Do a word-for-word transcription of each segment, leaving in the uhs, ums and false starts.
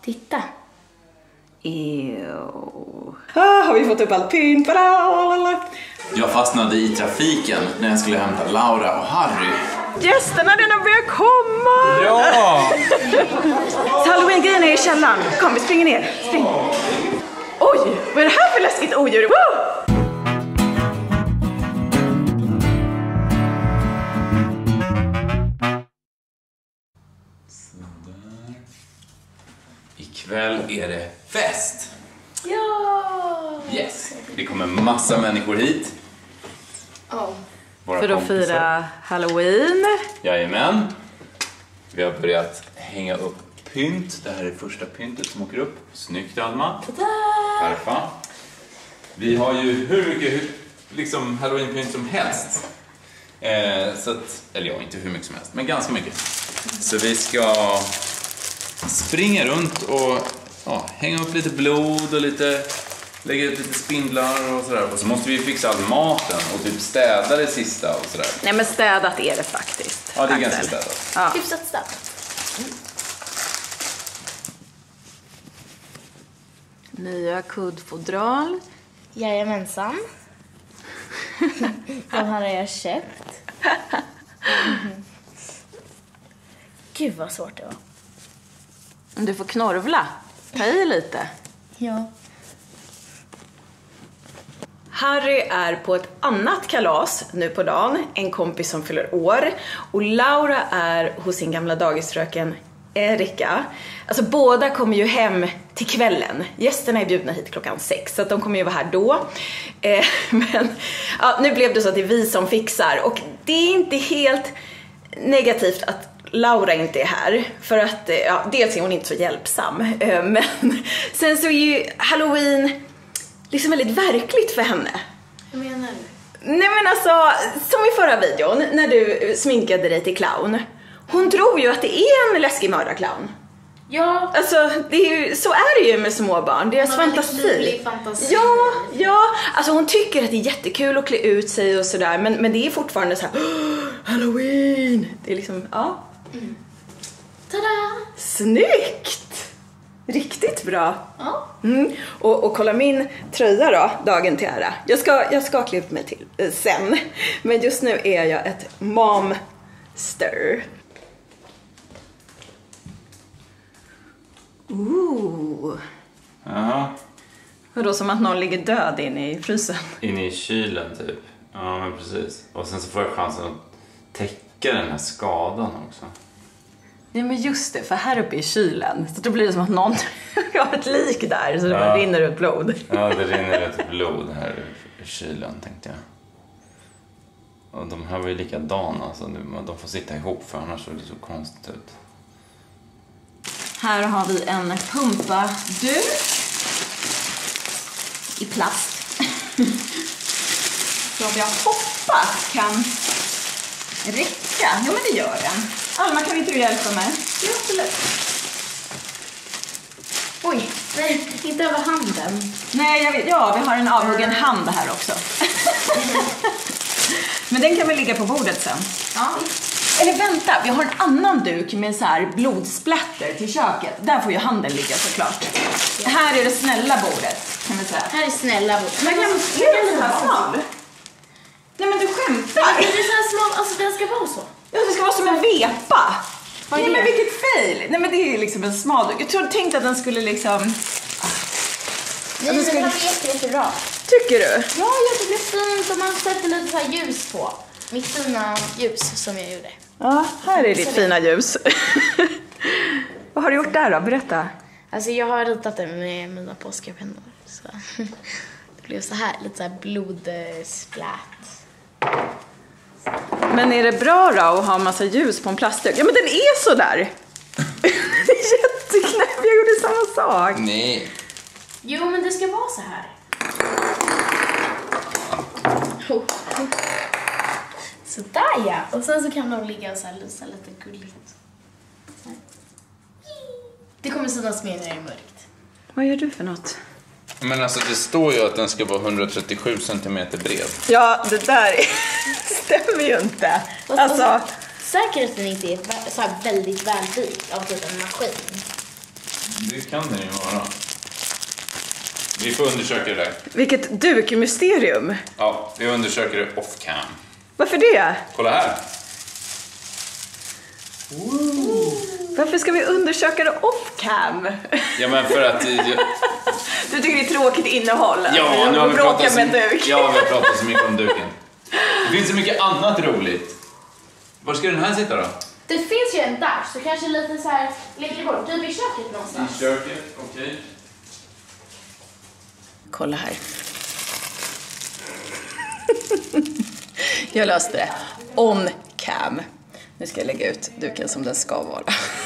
Titta. Ew. Ah, har vi fått upp allt pynt? Jag fastnade i trafiken när jag skulle hämta Laura och Harry. Gästerna, den har börjat komma! Ja! Halloween-grejen är i källaren. Kom, vi springer ner. Spring. Oj, vad är det här för läskigt odjur? Wow! Ikväll är det fest! Ja! Yes! Det kommer massa människor hit. Oh. Våra För att kompisar. fira Halloween. Jajamän. Vi har börjat hänga upp pynt. Det här är första pyntet som åker upp. Snyggt, Alma. Perfekt. Vi har ju hur mycket liksom Halloween-pynt som helst. Eh, så att, eller ja, inte hur mycket som helst, men ganska mycket. Så vi ska springa runt och ja, hänga upp lite blod och lite, lägga ut lite spindlar och sådär. Och så måste vi fixa all maten och typ städa det sista och sådär. Nej, men städat är det faktiskt. Ja, det är Axel. ganska städat. Ja. Hyfsat städat. Nya kuddfodral. Jajamensan. De här har jag köpt. Mm. Gud vad svårt det var. Du får knorvla. Ta i lite. Ja. Harry är på ett annat kalas nu på dagen. En kompis som fyller år. Och Laura är hos sin gamla dagisfröken Erika. Alltså båda kommer ju hem till kvällen. Gästerna är bjudna hit klockan sex. Så att de kommer ju vara här då. Eh, men ja, nu blev det så att det är vi som fixar. Och det är inte helt negativt att Laura inte är här. För att ja, dels är hon inte så hjälpsam. Eh, men sen så är ju Halloween liksom väldigt verkligt för henne. Vad menar du? Nej men alltså, som i förra videon när du sminkade dig till clown. Hon tror ju att det är en läskig mördarclown. Ja. Alltså, det är ju, så är det ju med småbarn. Deras Hon har väldigt fantasi. livlig fantasi. Ja, ja. Alltså hon tycker att det är jättekul att klä ut sig och sådär. Men, men det är fortfarande så här: Halloween! Det är liksom, ja. Mm. Tada! Snyggt! Riktigt bra. Ja. Mm. Och, och kolla min tröja då, dagen till ära. Jag ska, jag ska klä upp mig till eh, sen. Men just nu är jag ett momster. Ooh. Jaha. Vadå, som att någon ligger död inne i frysen? Inne i kylen typ. Ja, men precis. Och sen så får jag chansen att täcka den här skadan också. Ja men just det, för här uppe i kylen så då blir det som att någon har ett lik där så det Ja. bara rinner ut blod. Ja, det rinner ett blod här i kylen tänkte jag. Och de här var ju likadana så de får sitta ihop för annars ser det så konstigt ut. Här har vi en pumpaduk i plast som jag hoppas kan räcka. Ja men det gör den. Alma, kan inte du hjälpa mig? Ja, absolut. Oj, nej, inte över handen. Nej, jag vet, ja, vi har en avhuggen hand här också. Men den kan väl ligga på bordet sen. Ja. Eller vänta, vi har en annan duk med så här blodsplatter till köket. Där får ju handen ligga såklart. Ja. Här är det snälla bordet, kan vi säga. Här är snälla bord. Men kan man se den här smal? Nej men du skämtar. Men det är så här smal, alltså den ska vara så. Ja, det ska vara som en vepa. Vad är Nej det? men vilket fail. Nej men det är liksom en smal duk. Jag trodde, tänkte att den skulle liksom... Nej, Alltså, den ska- här är jätte, jättebra. Tycker du? Ja, jag tycker det är fint om man sätter lite så här ljus på. Mitt fina ljus som jag gjorde. Ja, här är ditt fina ljus. Vad har du gjort där då? Berätta. Alltså jag har ritat den med mina påskapennor. Så det blev så här, lite så här blodsplatt. Men är det bra då att ha massa ljus på en plastduk? Ja men den är så där. Det är jätteknäpp, jag gjorde samma sak. Nej. Jo, men det ska vara så här. Oh. Så där ja. Och sen så kan de ligga och så här lysa lite gulligt. Så här. Det kommer synas mer när det är mörkt. Vad gör du för något? Men alltså det står ju att den ska vara hundratrettiosju centimeter bred. Ja, det där stämmer ju inte. Och- Alltså, och- Säkert att den inte är vä- så här väldigt välbyggd av typ en maskin. det kan det ju vara. Vi får undersöka det där. Vilket dukmysterium. Ja, vi undersöker det off-cam. Varför det? Kolla här. Ooh. Varför ska vi undersöka det off-cam? Ja, men för att... Jag... Du tycker det är tråkigt innehåll? Ja, nu har vi pratat så... med duk. Ja, vi har pratat så mycket om duken. Det finns så mycket annat roligt. Var ska den här sitta då? Det finns ju en där, så kanske lite så här lägger bort. Typ i köket någonstans. I köket, okej. Okay. Kolla här. Jag löste det. On cam. Nu ska jag lägga ut duken som den ska vara.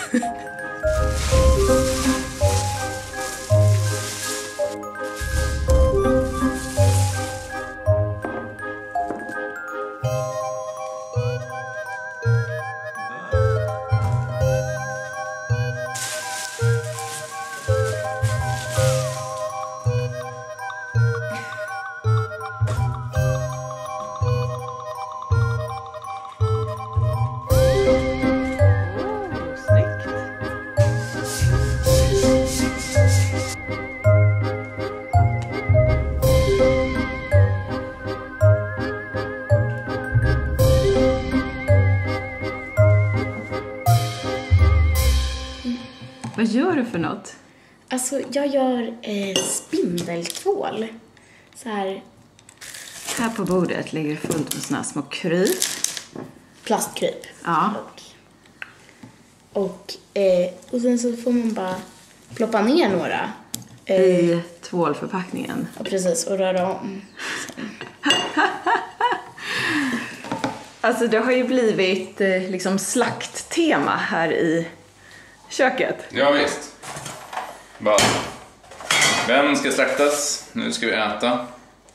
Vad gör du för något? Alltså, jag gör eh, spindeltvål. Så här. Här på bordet ligger fullt med såna här små kryp. Plastkryp. Ja. Och, och, eh, och sen så får man bara ploppa ner några. Eh, I tvålförpackningen. Ja, precis. Och röra om. Alltså, det har ju blivit eh, liksom slakttema här i köket. Ja, visst. Bara. Vem ska slaktas? Nu ska vi äta.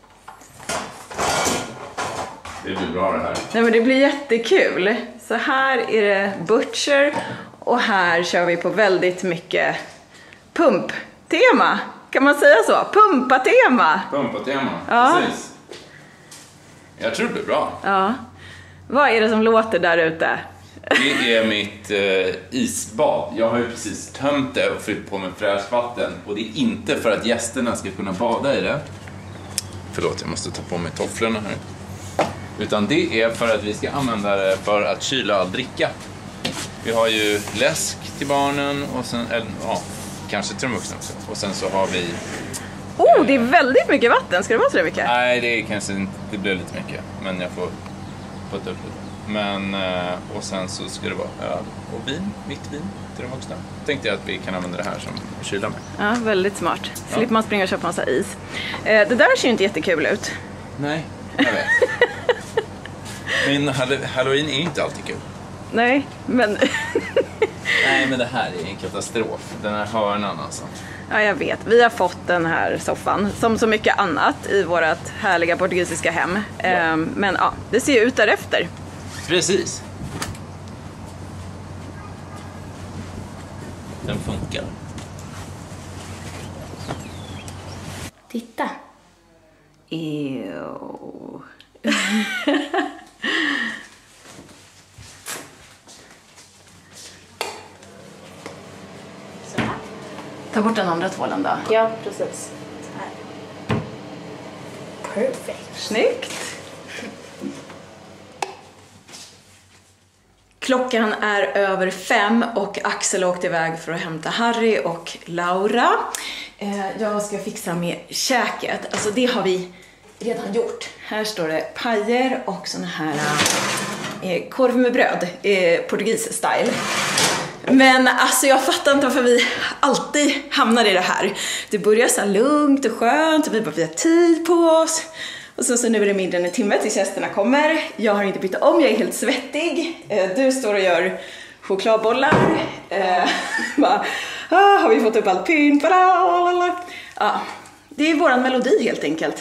Det blir bra det här. Nej, men det blir jättekul. Så här är det butcher och här kör vi på väldigt mycket pumptema. Kan man säga så? Pumpatema. Pumpatema, ja. Precis. Jag tror det blir bra. Ja. Vad är det som låter där ute? Det är mitt eh, isbad. Jag har ju precis tömt det och fyllt på med fräscht vatten. Och det är inte för att gästerna ska kunna bada i det. Förlåt, jag måste ta på mig tofflorna här. Utan det är för att vi ska använda det för att kyla all dricka. Vi har ju läsk till barnen och sen, eller, ja, kanske till de vuxna också. Och sen så har vi... Oh, det är väldigt mycket vatten. Ska det vara så mycket? Nej, det är kanske inte, det blir lite mycket. Men jag får putta upp lite. Men, och sen så ska det vara öl och vin, vitt vin till de vuxna. Tänkte jag att vi kan använda det här som kyla med. Ja, väldigt smart. Slipper man springa och köpa massa is. Det där ser ju inte jättekul ut. Nej, jag vet. Men Halloween är ju inte alltid kul. Nej, men... Nej, men det här är en katastrof. Den här hörnan alltså. Ja, jag vet. Vi har fått den här soffan som så mycket annat i vårt härliga portugisiska hem. Ja. Men ja, det ser ju ut därefter. Precis. Den funkar. Titta. Ew. Så här. Ta bort den andra tvålen då. Ja, precis. Så här. Perfect. Snyggt. Klockan är över fem och Axel åkte iväg för att hämta Harry och Laura. Jag ska fixa med käket. Alltså det har vi redan gjort. Här står det pajer och såna här eh, korv med bröd, eh, portugis-style. Men alltså jag fattar inte varför vi alltid hamnar i det här. Det börjar så här lugnt och skönt och vi bara vi har tid på oss. Och så, så nu är det mindre än en timme tills gästerna kommer. Jag har inte bytt om, jag är helt svettig. Eh, du står och gör chokladbollar. Eh, bara, ah, har vi fått upp allt pynt? Ja, det är våran melodi helt enkelt.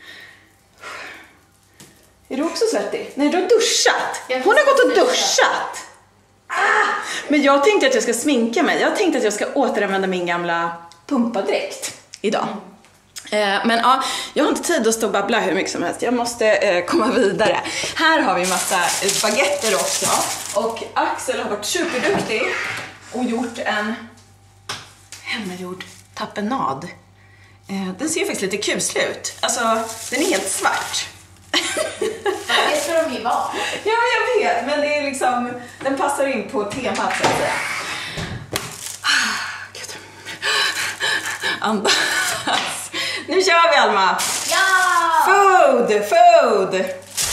Är du också svettig? Nej, du har duschat. Hon har gått och duschat. Ah, men jag tänkte att jag ska sminka mig. Jag tänkte att jag ska återanvända min gamla pumpadräkt idag. Eh, men ja, jag har inte tid att stå och babbla hur mycket som helst. Jag måste eh, komma vidare. Här har vi massa baguetter också. Och Axel har varit superduktig och gjort en hemmagjord tapenad. Eh, den ser ju faktiskt lite kuslig ut. Alltså, den är helt svart. Det ska de ju vara. Ja, jag vet. Men det är liksom, den passar in på temat, så att säga. Gud. Andas. Nu kör vi, Alma. Ja! Food, food.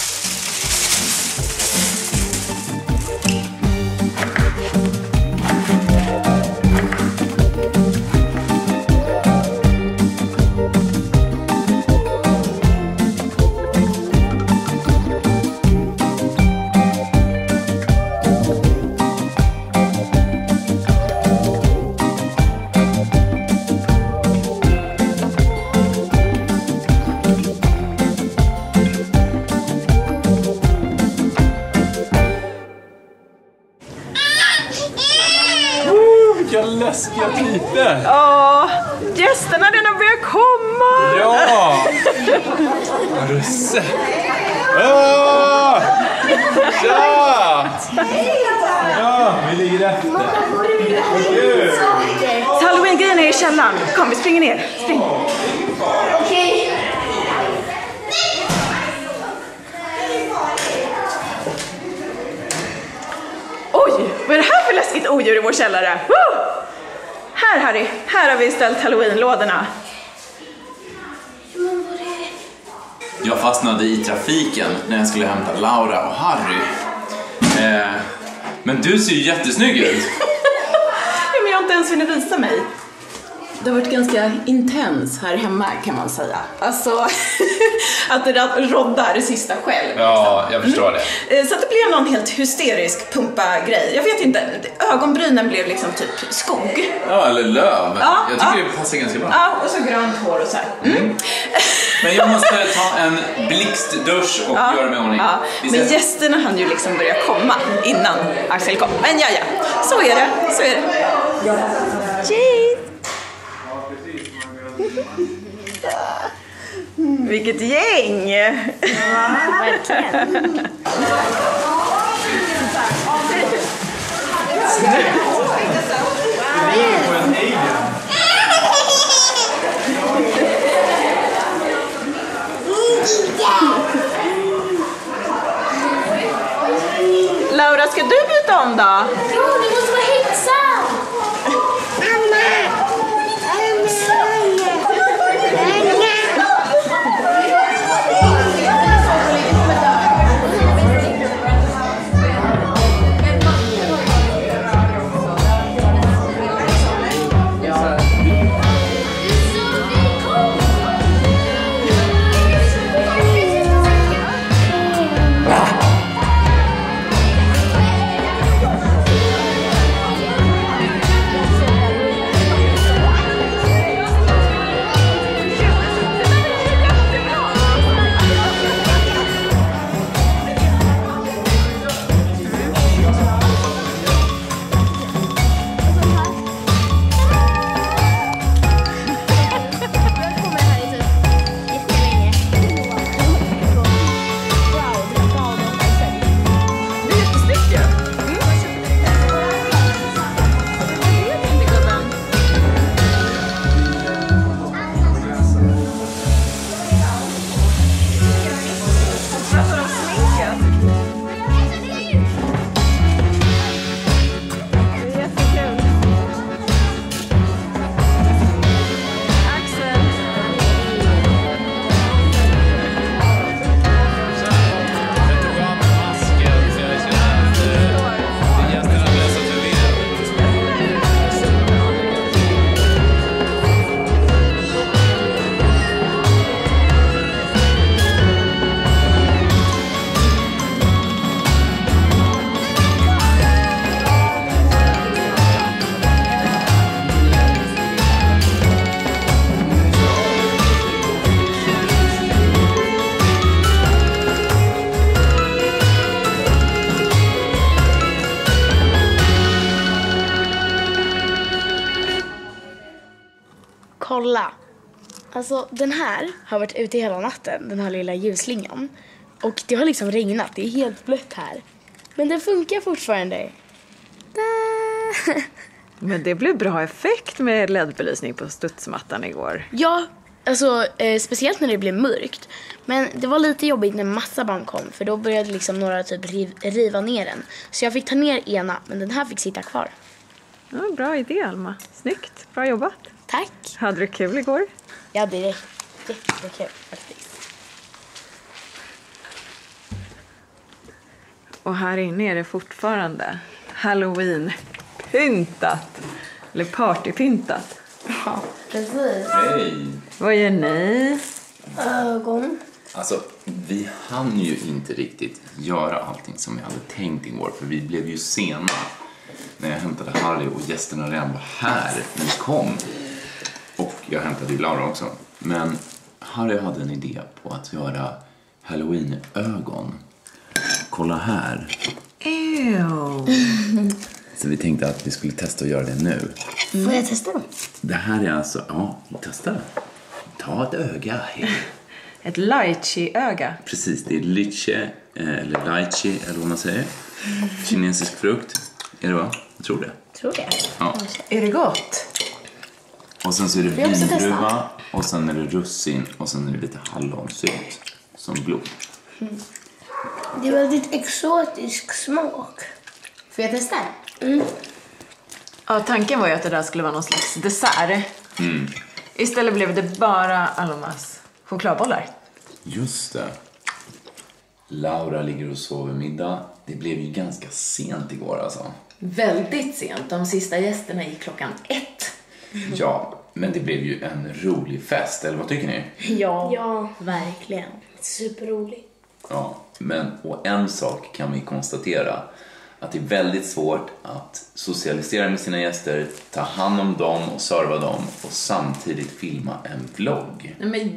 Vilka läskiga piper! Ja, gästerna den börjar komma! Ja! Har du sett? Ah! Tja! Ja, vi ligger efter. Halloween-grejen är i källaren. Kom, vi springer ner. Spring. Okej. Oj, vad är det här för läskigt odjur i vår källare? Woo! Här, Harry. Här har vi ställt Halloween-lådorna. Jag fastnade i trafiken när jag skulle hämta Laura och Harry. Eh, men du ser ju jättesnygg ut. Ja, men jag har inte ens hunnit visa mig. Det har varit ganska intens här hemma, kan man säga. Alltså, att det roddar det sista själv. Ja, jag förstår mm. det. Så att det blev någon helt hysterisk pumpa-grej. Jag vet inte, ögonbrynen blev liksom typ skog. Ja, eller löv. Ja, jag tycker ja. det passar ganska bra. Ja, och så grönt hår och så här. Mm. Mm. Men jag måste ta en blixtdusch och ja, göra mig ordning. Ja. Men gästerna hann ju liksom börja komma innan Axel kom. Men ja, ja. Så är det. Så är det. Ja. Cheese! Vilket gäng! Ja, verkligen. Laura, ska du byta om då? Jo, det måste vara häxa! Kolla. Alltså den här har varit ute hela natten, den här lilla ljusslingan. Och det har liksom regnat, det är helt blött här. Men den funkar fortfarande. Da! Men det blev bra effekt med L E D-belysning på studsmattan igår. Ja, alltså eh, speciellt när det blev mörkt. Men det var lite jobbigt när massa barn kom. För då började liksom några typ riv, riva ner den. Så jag fick ta ner ena, men den här fick sitta kvar. Ja, bra idé, Alma. Snyggt, bra jobbat. Tack. Hade du kul igår? Ja, det är jättekul faktiskt. Och här inne är det fortfarande Halloween-pyntat. Eller partypyntat. Ja, precis. Hej! Vad gör ni? Ögon. Alltså, vi hann ju inte riktigt göra allting som vi hade tänkt igår. För vi blev ju sena när jag hämtade Harry och gästerna redan var här när vi kom. Och jag hämtade ju Laura också. Men Harry hade en idé på att göra Halloween-ögon. Kolla här. Ew. Så vi tänkte att vi skulle testa att göra det nu. Får jag testa dem? Det här är alltså, ja, testa. Ta ett öga. Ett lychee-öga. Precis, det är lychee, eller lychee, eller vad man säger. Kinesisk frukt. Är det vad? Jag tror det. Tror det. Ja. Är det gott? Och sen så är det jag också vindruva, testa? och sen är det russin, och sen är det lite hallonsylt som blod. Det är väldigt exotisk smak. Får jag testa? Ja, tanken var ju att det där skulle vara någon slags dessert. Mm. Istället blev det bara Almas chokladbollar. Just det. Laura ligger och sover middag. Det blev ju ganska sent igår alltså. Väldigt sent. De sista gästerna gick klockan ett. Ja, men det blev ju en rolig fest, eller vad tycker ni? Ja, Ja, verkligen. superroligt. Ja, men och en sak kan vi konstatera. Att det är väldigt svårt att socialisera med sina gäster, ta hand om dem och serva dem och samtidigt filma en vlogg. Nej, men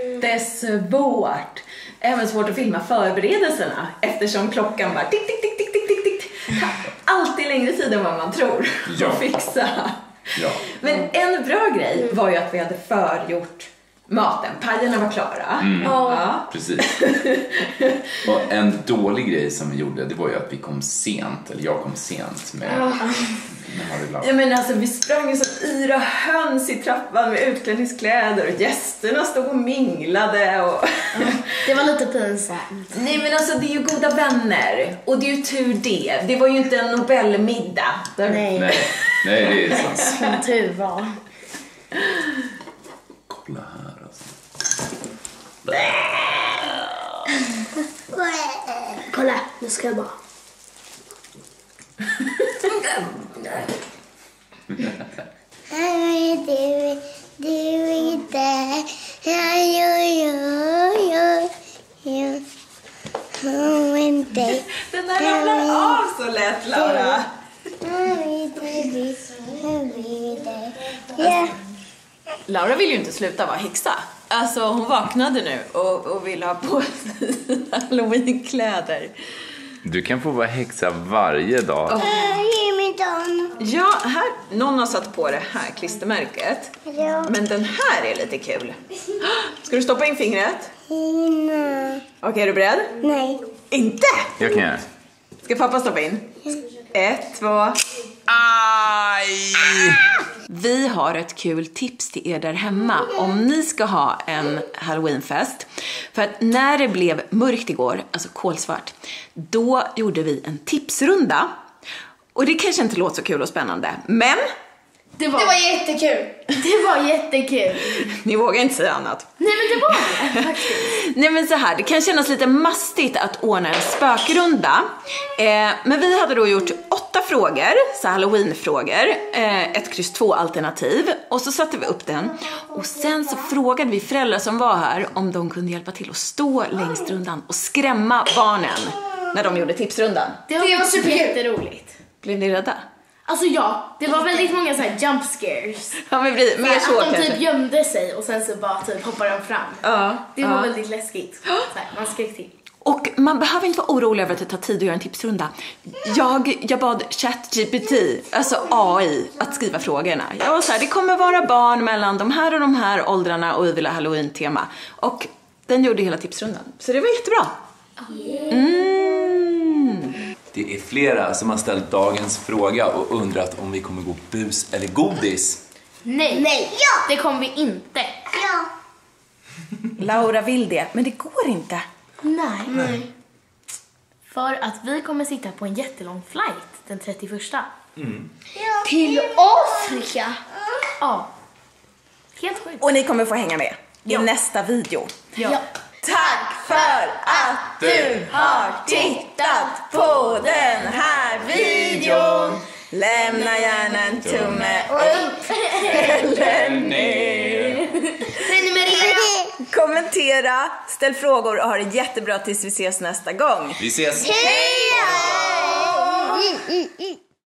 jättesvårt. Även svårt att filma förberedelserna eftersom klockan bara tick, tick, tick, tick, tick, tick, tick. Alltid längre tid än vad man tror Ja. att fixa. Ja. Men en bra grej var ju att vi hade förgjort maten. Pajerna var klara. Mm. Ja. Precis. Och en dålig grej som vi gjorde, det var ju att vi kom sent, eller jag kom sent med, med Harry Laura. Ja, men alltså, vi sprang ju som yra höns i trappan med utklädningskläder och gästerna stod och minglade. Och... Det var lite pinsamt. Nej, men alltså det är ju goda vänner. Och det är ju tur det. Det var ju inte en Nobelmiddag. Nej, Nej, nej, det är sant. som tur var. Kolla här alltså. Kolla, nu ska jag bara. Den där ramlar av så lätt, Laura. Laura vill ju inte sluta vara häxa. Alltså hon vaknade nu och, och ville ha på sig Halloween-kläder. Du kan få vara häxa varje dag. Oh. Ge mig dem. Ja, här, någon har satt på det här klistermärket. Ja. Men den här är lite kul. Ska du stoppa in fingret? Nej. Okej, är du beredd? Nej. Inte! Jag kan göra. Ska pappa stoppa in? Ett, två... Aj! Vi har ett kul tips till er där hemma om ni ska ha en Halloweenfest. För att när det blev mörkt igår, alltså kolsvart, då gjorde vi en tipsrunda. Och det kanske inte låter så kul och spännande, men Det var, Det var jättekul. det var jättekul. ni vågar inte säga annat. Nej, men det var det faktiskt. Nej, men så här, det kan kännas lite mastigt att ordna en spökrunda. Eh, men vi hade då gjort åtta frågor, så Halloween-frågor, eh, ett kryss två alternativ. Och så satte vi upp den. Och sen så frågade vi föräldrar som var här om de kunde hjälpa till att stå längst rundan och skrämma barnen när de gjorde tipsrundan. Det var, Det var superkul. jätteroligt. Blev ni rädda? Alltså ja, det var väldigt många så här jump scares. Ja, men blir mer så Att de kanske. typ gömde sig och sen så bara typ hoppade de fram. Ja, Det var ja. väldigt läskigt. Så här, man skrek till. Och man behöver inte vara orolig över att det tar tid att göra en tipsrunda. Jag, jag bad ChatGPT, alltså A I, att skriva frågorna. Jag var så här, det kommer vara barn mellan de här och de här åldrarna och vi vill ha Halloween-tema. Och den gjorde hela tipsrundan. Så det var jättebra. Mm. Det är flera som har ställt dagens fråga och undrat om vi kommer gå bus eller godis. Nej, Nej. Ja. det kommer vi inte. Ja. Laura vill det, men det går inte. Nej. Nej. För att vi kommer sitta på en jättelång flight den trettioförsta. Mm. Till Afrika. Ja. Helt sjukt. Och ni kommer få hänga med i Ja. nästa video. Ja. Ja. Tack för att du har tittat på den här videon. Lämna gärna en tumme upp eller ner. Prenumerera. Kommentera, ställ frågor och ha det jättebra tills vi ses nästa gång. Vi ses! Hej!